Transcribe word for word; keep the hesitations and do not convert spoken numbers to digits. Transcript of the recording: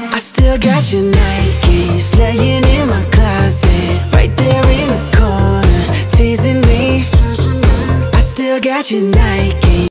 I still got your Nikes laying in my closet, right there in the corner, teasing me. I still got your Nikes.